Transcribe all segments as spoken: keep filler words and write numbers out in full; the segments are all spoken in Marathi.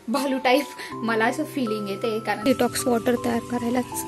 भालू टाईप मला असं फिलिंग येते, कारण डिटॉक्स वॉटर तयार करायलाच.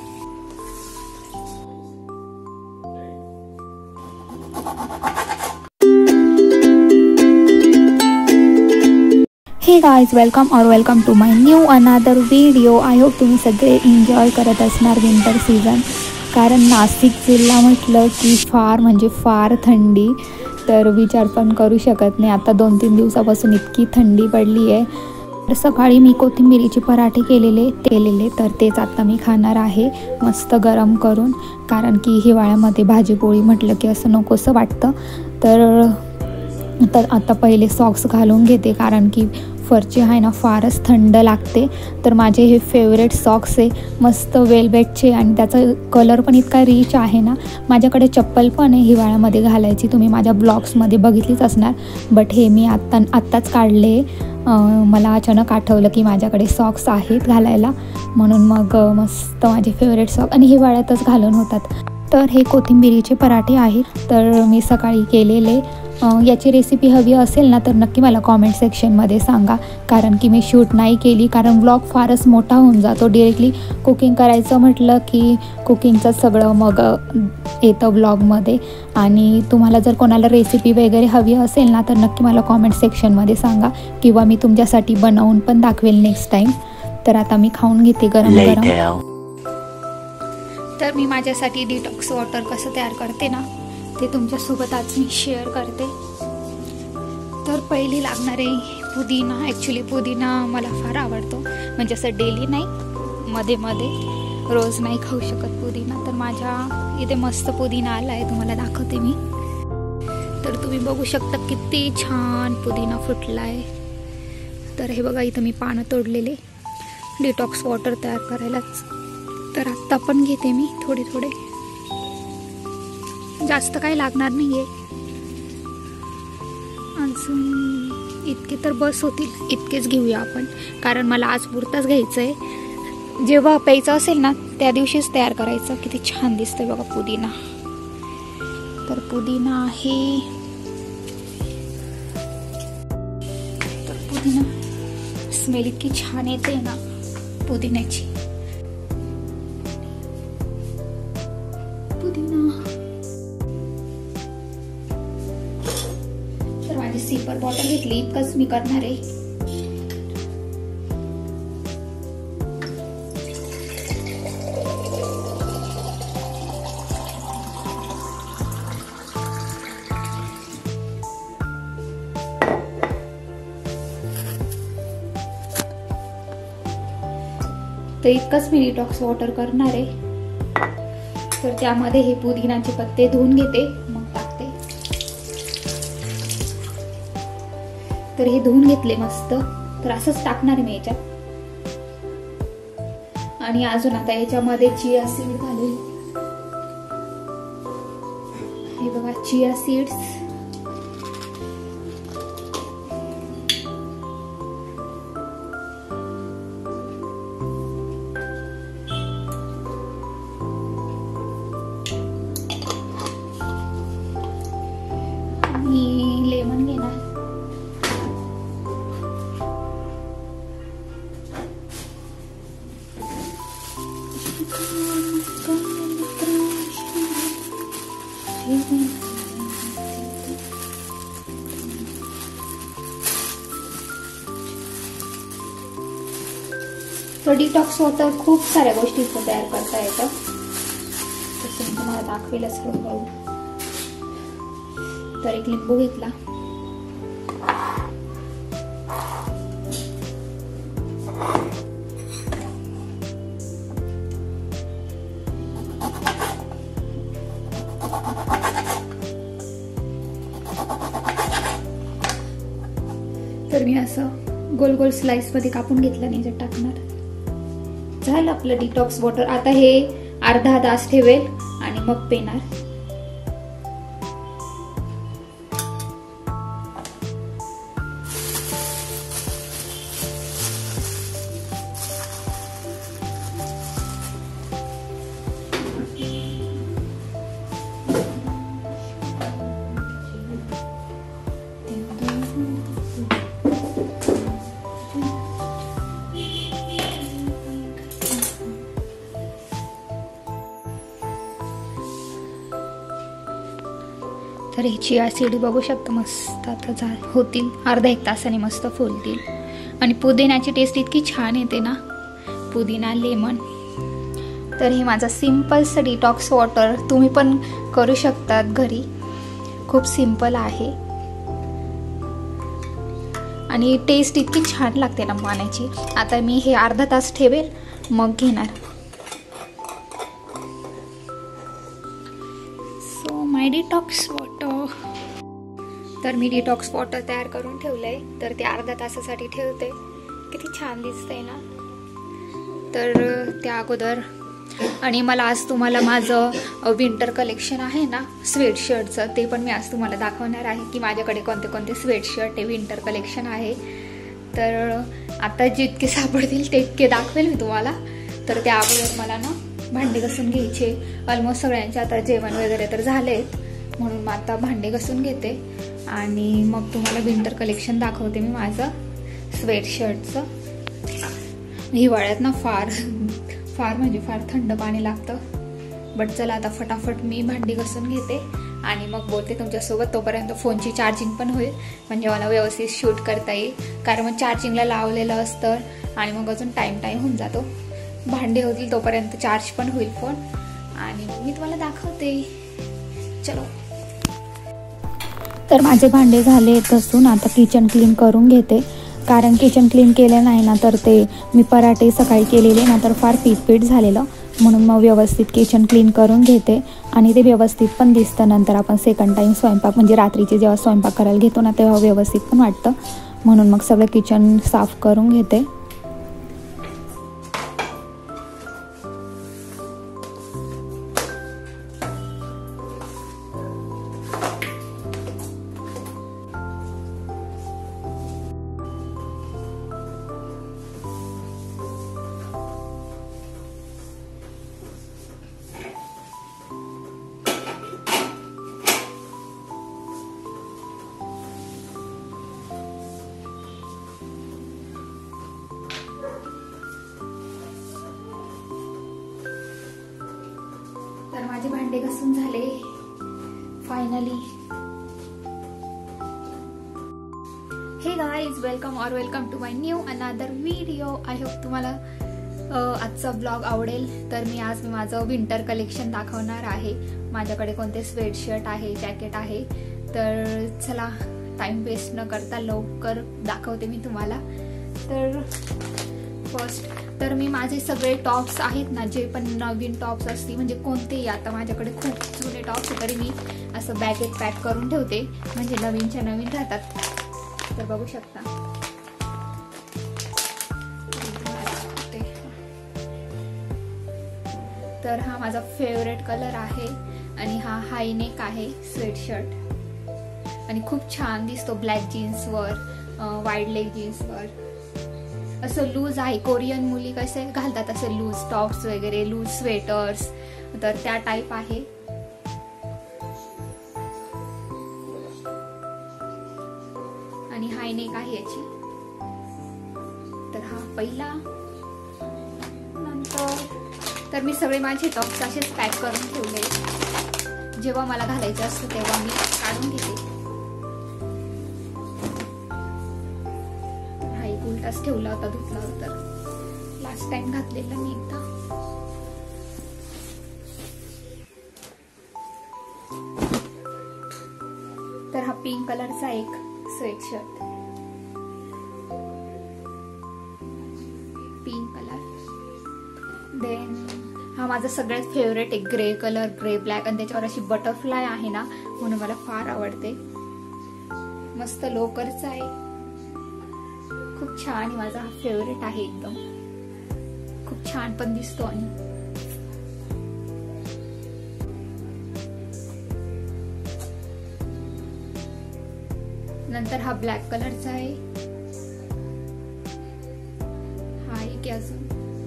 हे गाइज, वेलकम और welcome to my new another video. I hope तुम्ही सगळे एन्जॉय करत असणार विंटर सीझन. कारण नाशिक जिल्हा म्हटलं की फार म्हणजे फार थंडी, तर विचार पण करू शकत नाही. आता दोन तीन दिवसापासून इतकी थंडी पडली आहे. तर सकाळी मी कोथिंबिरीचे पराठे केलेले केलेले तर तेच आता मी खाणार आहे मस्त गरम करून. कारण की हिवाळ्यामध्ये भाजीपोळी म्हटलं की असं नकोसं वाटतं. तर तर आता पहिले सॉक्स घालून घेते, कारण की फरची आहे ना फारच थंड लागते. तर माझे हे फेवरेट सॉक्स आहे, मस्त वेलवेटचे, आणि त्याचा कलर पण इतका रिच आहे ना. माझ्याकडे चप्पल पण आहे हिवाळ्यामध्ये घालायची, तुम्ही माझ्या ब्लॉग्समध्ये बघितलीच असणार. बट हे मी आत्ता आत्ताच काढले. मला अचानक आठवलं की माझ्याकडे सॉक्स आहेत घालायला, म्हणून मग मस्त माझे फेवरेट सॉक्स आणि हिवाळ्यातच घालून होतात. तर हे कोथिंबिरीचे पराठे आहेत, तर मी सकाळी केलेले. याची रेसिपी हवी असेल ना तर नक्की मला कॉमेंट सेक्शनमध्ये सांगा, कारण की मी शूट नाही केली, कारण व्लॉग फारच मोठा होऊन जातो. डिरेक्टली कुकिंग करायचं म्हटलं की कुकिंगचं सगळं मग येतं व्लॉगमध्ये. आणि तुम्हाला जर कोणाला रेसिपी वगैरे हवी असेल ना तर नक्की मला कॉमेंट सेक्शनमध्ये सांगा, किंवा मी तुमच्यासाठी बनवून पण दाखवेल नेक्स्ट टाईम. तर आता मी खाऊन घेते गरम गरम. तर मी माझ्यासाठी डिटॉक्स वॉटर कसं तयार करते ना ते तुमच्यासोबत आज मी शेअर करते. तर पहिली लागणारे पुदिना. ॲक्च्युली पुदिना मला फार आवडतो, म्हणजे असं डेली नाही, मध्ये मध्ये, रोज नाही खाऊ शकत पुदिना. तर माझ्या इथे मस्त पुदिना आला आहे, तुम्हाला दाखवते मी. तर तुम्ही बघू शकता किती छान पुदिना फुटला आहे. तर हे बघा, इथं मी पानं तोडलेले डिटॉक्स वॉटर तयार करायलाच. तर आत्ता पण घेते मी थोडे थोडे, जास्त काही लागणार नाही आहे. अजून इतके तर बस होतील, इतकेच घेऊया आपण, कारण मला आज पुरताच घ्यायचं आहे. जेव्हा प्यायचं असेल ना त्या दिवशीच तयार करायचं. किती छान दिसतंय बघा पुदिना. तर पुदिना आहे, तर पुदिना स्मेल इतकी छान येते ना पुदिन्याची. सिपर बॉटल घेतली, इतकंच मी करणार आहे. तर इतकंच मी डिटॉक्स वॉटर करणार आहे. तर त्यामध्ये हे पुदिनाचे पत्ते धुवून घेते, मग टाकते. तर हे धुवून घेतले मस्त. तर असंच टाकणार मी याच्यात. आणि अजून आता याच्यामध्ये चिया सीड घालेल. हे बघा चिया सीड्स. आणि लेमन घेणार. तर डिटॉक्स वॉटर खूप साऱ्या गोष्टींचं तयार करता येतं, तसं मी तुम्हाला दाखवेलच हळूहळू. तर एक लिंबू घेतला. तर मी असं गोल गोल स्लाइस मध्ये कापून घेतलं आणि याच्यात टाकणार. झालं आपलं डिटॉक्स वॉटर. आता हे अर्धा तास ठेवेल आणि मग पेणार. तर ही चिया सीड बघू शकता मस्त आता जा होतील अर्धा एक तासाने मस्त फुलतील. आणि पुदिन्याची टेस्ट इतकी छान येते ना, पुदिना लेमन. तर हे माझं सिम्पलचं डिटॉक्स वॉटर तुम्ही पण करू शकतात घरी, खूप सिंपल आहे आणि टेस्ट इतकी छान लागते ना पाण्याची. आता मी हे अर्धा तास ठेवेल मग घेणार. So my detox water. तर मी डिटॉक्स वॉटर तयार करून ठेवलंय, तर ते अर्धा तासासाठी ठेवते. किती छान दिसतंय ना. तर त्या अगोदर आणि मला आज तुम्हाला माझं विंटर कलेक्शन आहे ना स्वेटशर्टचं, ते पण मी आज तुम्हाला दाखवणार आहे की माझ्याकडे कोणते कोणते स्वेटशर्ट आहे, विंटर कलेक्शन आहे. तर आता जितके सापडतील तितके दाखवेल मी तुम्हाला. तर त्या अगोदर मला ना भांडे घासून घ्यायचे. ऑलमोस्ट सगळ्यांचे आता जेवण वगैरे तर झालेत, म्हणून मग आता भांडे घासून घेते आणि मग तुम्हाला विंटर कलेक्शन दाखवते मी माझं स्वेटशर्टचं. हिवाळ्यात ना फार फार म्हणजे फार थंड पाणी लागतं. बट चला आता फटाफट मी भांडी घासून घेते आणि मग बोलते तुमच्यासोबत. तोपर्यंत फोनची चार्जिंग पण होईल, म्हणजे मला व्यवस्थित शूट करता येईल. कारण मग चार्जिंगला लावलेलं असतं आणि मग अजून टाईम टाईम होऊन जातो. भांडे होतील तोपर्यंत चार्ज पण होईल फोन आणि मी तुम्हाला दाखवते. चलो. तर माझे भांडे झाले घासून, आता किचन क्लीन करून घेते. कारण किचन क्लीन केलं नाही ना तर ते मी पराठे सकाळी केलेले ना तर फार पीठ झालेलं, म्हणून मग व्यवस्थित किचन क्लीन करून घेते आणि ते व्यवस्थित पण दिसतं. नंतर आपण सेकंड टाईम स्वयंपाक म्हणजे रात्रीचे जेव्हा स्वयंपाक करायला घेतो ना तेव्हा व्यवस्थित पण वाटतं, म्हणून मग सगळं किचन साफ करून घेते. तर माझे भांडे घासून झाले फायनली. हे गाईज, वेलकम और welcome to my new another video. I hope तुम्हाला आजचा ब्लॉग आवडेल. तर मी आज माझं विंटर कलेक्शन दाखवणार आहे. माझ्याकडे कोणते स्वेटशर्ट आहे, जॅकेट आहे. तर चला टाइम वेस्ट न करता लवकर दाखवते मी तुम्हाला. तर फर्स्ट तर मी माझे सगळे टॉप्स आहेत ना, जे पण नवीन टॉप्स असतील म्हणजे कोणतेही, आता माझ्याकडे खूप जुने टॉप्स आहे तरी मी असं बॅगेत पॅक करून ठेवते म्हणजे नवीनच्या नवीन राहतात. तर बघू शकता. तर हा माझा फेवरेट कलर आहे आणि हा हाय नेक आहे स्वेटशर्ट आणि खूप छान दिसतो ब्लॅक जीन्सवर, वाईड लेग जीन्सवर. असं लूज आहे. कोरियन मुली कसे घालतात असं लूज टॉप्स वगैरे, लूज स्वेटर्स, तर त्या टाईप आहे. आणि हाय नेक आहे याची. तर हा पहिला. नंतर तर मी सगळे माझे टॉप्स असेच पॅक करून ठेवले. जेव्हा मला घालायचे असतं तेव्हा मी काढून घेते. उलटाच ठेवला होता, धुतला होता लास्ट टाइम घातलेला मी एकदा. तर हा पिंक कलरचा एक स्वेटशर्ट, पिंक कलर. देन हा माझा सगळ्यात फेवरेट एक ग्रे कलर, ग्रे ब्लॅक, आणि त्याच्यावर अशी बटरफ्लाय आहे ना म्हणून मला फार आवडते. मस्त लोकरचा आहे, खूप छान. माझा हा फेवरेट आहे एकदम, खूप छान पण दिसतो. आणि नंतर हा ब्लॅक कलरचा आहे. हा एक अजून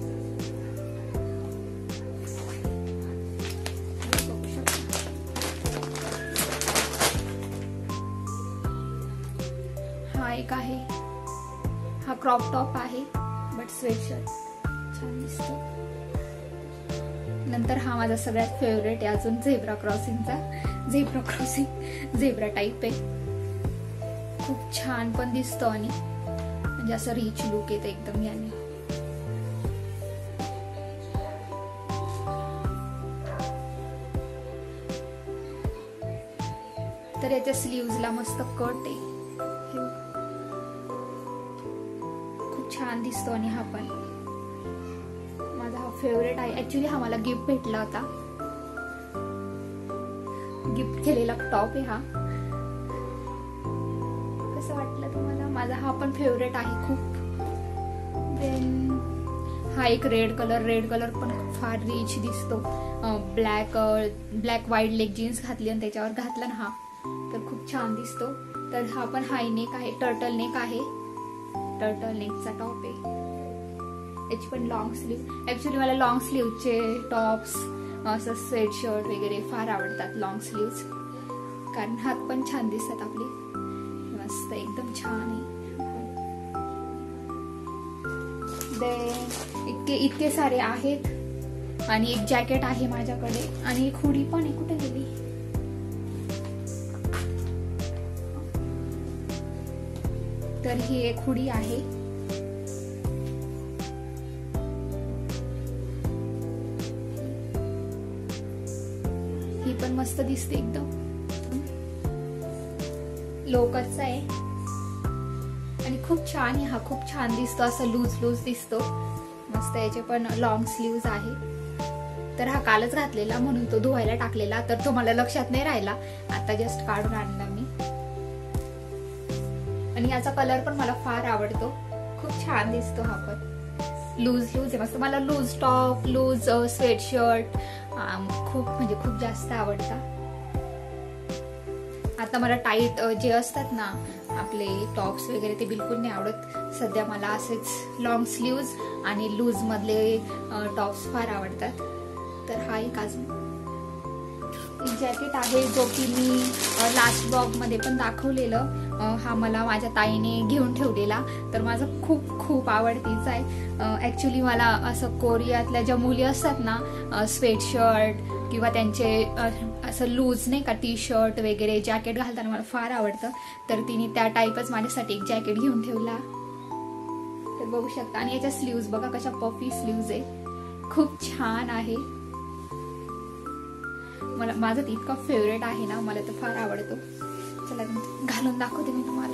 हा एक आहे. हा क्रॉप टॉप आहे बट स्वेटशर्ट छान दिसतो. नंतर हा माझा सगळ्यात फेवरेट आहे अजून, झेब्रा क्रॉसिंगचा. झेब्रा क्रॉसिंग झेब्रा टाईप आहे. खूप छान पण दिसतो आणि म्हणजे असं रिच लुक येतं एकदम याने. तर याच्या स्लीव्हजला मस्त कट आहे. खूप छान दिसतो आणि हा पण माझा हा फेवरेट आहे. ऍक्च्युली हा मला गिफ्ट भेटला होता, गिफ्ट केलेला टॉप आहे हा. कसं वाटलं तुम्हाला? माझा हा पण फेवरेट आहे खूप. देन हा एक रेड कलर, रेड कलर पण फार रिच दिसतो. Black black white leg jeans घातली आणि त्याच्यावर घातला ना हा, तर खूप छान दिसतो. तर हा पण हाय नेक आहे, टर्टल नेक आहे, टर्टल नेकचा टॉप आहे. याची पण लॉंग स्लीव. ऍक्च्युली मला लॉंग स्लीवचे टॉप्स, असं स्वेट शर्ट वगैरे फार आवडतात लॉंग स्लीव्स, कारण हात पण छान दिसतात आपले. मस्त एकदम छान आहे. इतके इतके सारे आहेत आणि एक जॅकेट आहे माझ्याकडे आणि एक हुडी पण आहे. कुठे गेली? तर ही एक हुडी आहे. ही पण मस्त दिसते एकदम. लोकरचा आहे आणि खूप छान आहे हा. खूप छान दिसतो, असं लूज लूज दिसतो मस्त. याचे पण लॉंग स्लीव्ज आहे. तर हा कालच घातलेला म्हणून तो धुवायला टाकलेला, तर तो मला लक्षात नाही राहिला. आता जस्ट काढून आणला मी. आणि याचा कलर पण मला फार आवडतो. खूप छान दिसतो हा पण. लूज लूज आहे मस्त. मला loose top, loose sweatshirt खूप म्हणजे खूप जास्त आवडतात. आता मला टाईट जे असतात ना आपले टॉप्स वगैरे ते बिलकुल नाही आवडत. सध्या मला असेच लॉंग स्लीव्ज आणि लूज मधले टॉप्स फार आवडतात. तर हा एक अजून जॅकेट आहे जो की मी लास्ट ब्लॉग मध्ये पण दाखवलेलं. हा मला माझ्या ताईने घेऊन ठेवलेला, तर माझं खूप खूप आवडतीचा आहे. ऍक्च्युली मला असं कोरियातल्या ज्या मुली असतात ना स्वेट शर्ट किंवा त्यांचे असं लूज नाही का टी शर्ट वगैरे जॅकेट घालताना मला फार आवडतं. तर तिने त्या टाईपच माझ्यासाठी एक जॅकेट घेऊन ठेवला. तर बघू शकता. आणि याच्या स्लीव्ज बघा कशा पफी स्लीव्ज आहे. खूप छान आहे. मला माझं ते इतका फेवरेट आहे ना, मला तर फार आवडतो. चला घालून दाखवते मी तुम्हाला.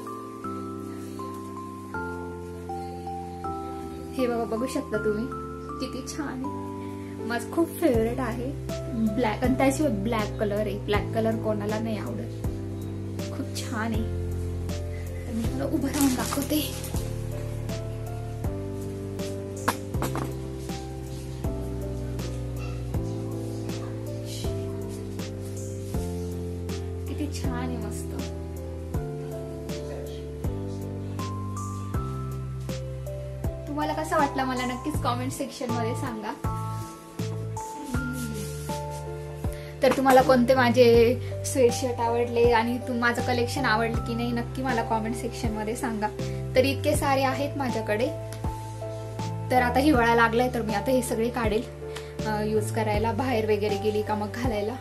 हे बघा, बघू शकता तुम्ही किती छान आहे. माझं खूप फेवरेट आहे. ब्लॅक आणि त्याशिवाय ब्लॅक कलर आहे. ब्लॅक कलर कोणाला नाही आवडत. खूप छान आहे. तर मी तुला उभं राहून दाखवते. किती छान आहे मस्त. तुम्हाला कसा वाटला मला नक्कीच कॉमेंट सेक्शन मध्ये सांगा. तर तुम्हाला कोणते माझे स्वेटशर्ट आवडले आणि तुम माझं कलेक्शन आवडलं की नाही नक्की मला कॉमेंट सेक्शन मध्ये सांगा. तर इतके सारे आहेत माझ्याकडे. तर आता हिवाळा लागलाय तर मी आता हे सगळे काढेल यूज करायला, बाहेर वगैरे गेली का मग घालायला.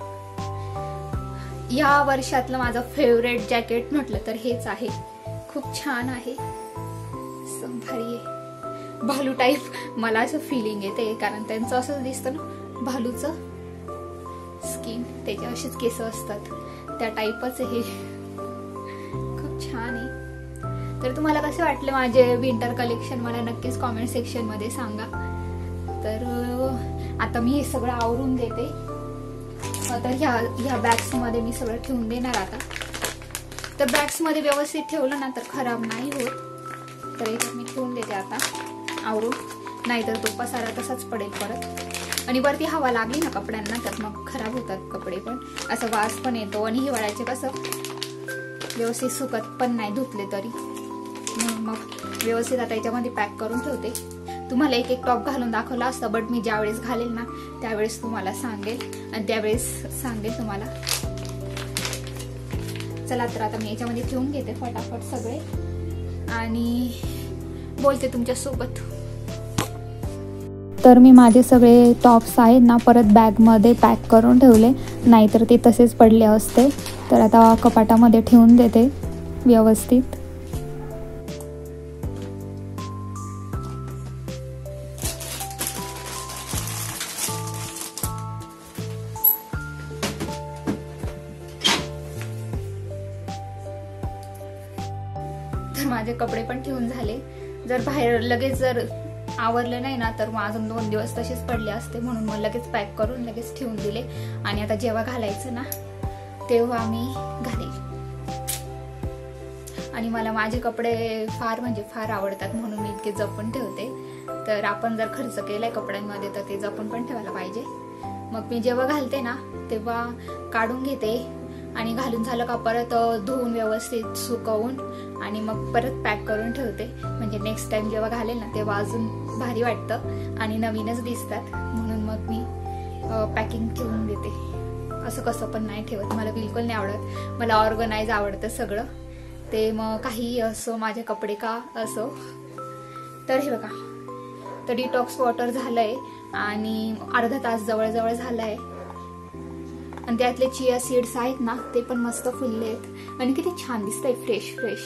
या वर्षातलं माझं फेवरेट जॅकेट म्हटलं तर हेच आहे. खूप छान आहे, भारी आहे. भालू टाईप मला असं फिलिंग येते, कारण त्यांचं असं दिसतं ना भालूचं स्किन, त्याचे असेच केस असतात त्या टाईपच आहे. खूप छान आहे. तर तुम्हाला कसे वाटले माझे विंटर कलेक्शन मला नक्कीच कॉमेंट सेक्शन मध्ये सांगा. तर आता मी हे सगळं आवरून देते. तर ह्या ह्या बॅग्स मध्ये मी सगळं ठेवून देणार आता. तर बॅग्स मध्ये व्यवस्थित ठेवलं ना तर खराब नाही होत. तर याच्यात मी ठेवून देते आता आवरून, नाहीतर तो पसारा तसाच पडेल परत. आणि वरती हवा लागली ना कपड्यांना तर मग खराब होतात कपडे पण, असं वास पण येतो. आणि हिवाळ्याचे कसं व्यवस्थित सुकत पण नाही धुतले तरी. मग व्यवस्थित आता याच्यामध्ये पॅक करून ठेवते. तुम्हाला एक एक टॉप घालून दाखवला असतं, बट मी ज्यावेळेस घालेल ना त्यावेळेस तुम्हाला सांगेल आणि त्यावेळेस सांगेल तुम्हाला. चला तर आता मी याच्यामध्ये ठेवून घेते फटाफट सगळे आणि बोलते तुमच्या सोबत. तर मी माझे सगळे टॉप्स आहेत ना परत बॅगमध्ये पॅक करून ठेवले. नाहीतर ते तसेच पडले असते. तर आता कपाटामध्ये ठेवून देते व्यवस्थित. तर माझे कपडे पण ठेवून झाले. जर बाहेर लगेच जर आवरले नाही ना तर मग अजून दोन दिवस तसेच पडले असते, म्हणून मग लगेच पॅक करून लगेच ठेवून दिले. आणि आता जेव्हा घालायचं ना तेव्हा आम्ही घालेल. आणि मला माझे कपडे फार म्हणजे फार आवडतात, म्हणून मी इतके जपून ठेवते. तर आपण जर खर्च केलाय कपड्यांमध्ये तर ते जपून पण ठेवायला पाहिजे. मग मी जेव्हा घालते ना तेव्हा काढून घेते आणि घालून झालं का परत धुवून व्यवस्थित सुकवून आणि मग परत पॅक करून ठेवते. म्हणजे नेक्स्ट टाइम जेव्हा घालेल ना तेव्हा अजून भारी वाटतं आणि नवीनच दिसतात, म्हणून मग मी पॅकिंग ठेवून देते. असं कसं पण नाही ठेवत, मला बिलकुल नाही आवडत. मला ऑर्गनाइज आवडतं सगळं, ते मग काही असो माझे कपडे का असो. तर हे बघा, तर डिटॉक्स वॉटर झालंय आणि अर्धा तास जवळजवळ झालाय. आणि त्यातले चिया सीड्स आहेत ना ते पण मस्त फुलले आहेत आणि किती छान दिसतंय, फ्रेश फ्रेश.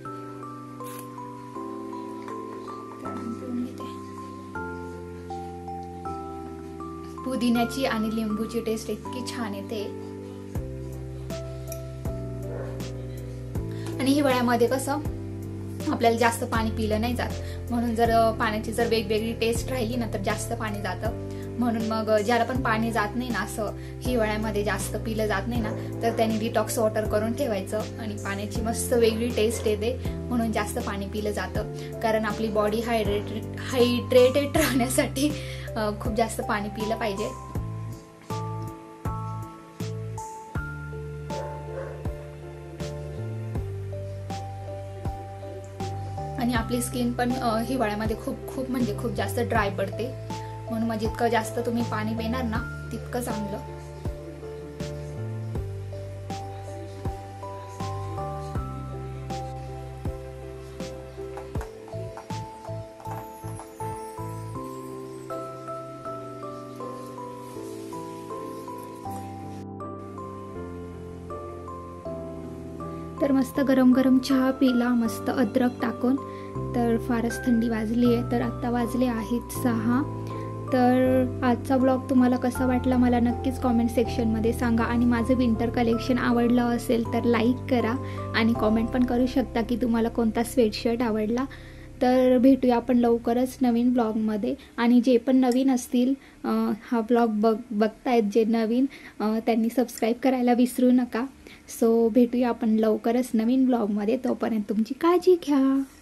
पुदिन्याची आणि लिंबूची टेस्ट इतकी छान येते. आणि हिवाळ्यामध्ये कसं आपल्याला जास्त पाणी पिलं नाही जात, म्हणून जर पाण्याची जर वेगवेगळी टेस्ट राहिली ना तर जास्त पाणी जातं. म्हणून मग ज्याला पण पाणी जात नाही ना, असं हिवाळ्यामध्ये जास्त पिलं जात नाही ना, तर त्यांनी डिटॉक्स वॉटर करून ठेवायचं आणि पाण्याची मस्त वेगळी टेस्ट येते, म्हणून जास्त पाणी पिलं जातं. कारण आपली बॉडी हायड्रेटेड हायड्रेटेड राहण्यासाठी खूप जास्त पाणी पिलं पाहिजे. आणि आपली स्किन पण हिवाळ्यामध्ये खूप खूप म्हणजे खूप जास्त ड्राय पडते, म्हणून मग जितकं जास्त तुम्ही पाणी पिणार ना तितकं चांगलं. तर मस्त गरम गरम चहा पिला मस्त अद्रक टाकून. तर फारच थंडी वाजली आहे. तर आत्ता वाजले आहेत सहा. तर आजचा ब्लॉग तुम्हाला कसा वाटला मला नक्कीच कॉमेंट सेक्शनमध्ये सांगा. आणि माझं विंटर कलेक्शन आवडलं असेल तर लाईक करा आणि कॉमेंट पण करू शकता की तुम्हाला कोणता स्वेटशर्ट आवडला. तर भेटूया आपण लवकरच नवीन ब्लॉगमध्ये. आणि जे पण नवीन असतील हा ब्लॉग बघ बघतायत जे नवीन त्यांनी सबस्क्राईब करायला विसरू नका. सो भेटूया आपण लवकरच नवीन ब्लॉगमध्ये. तोपर्यंत तुमची काळजी घ्या.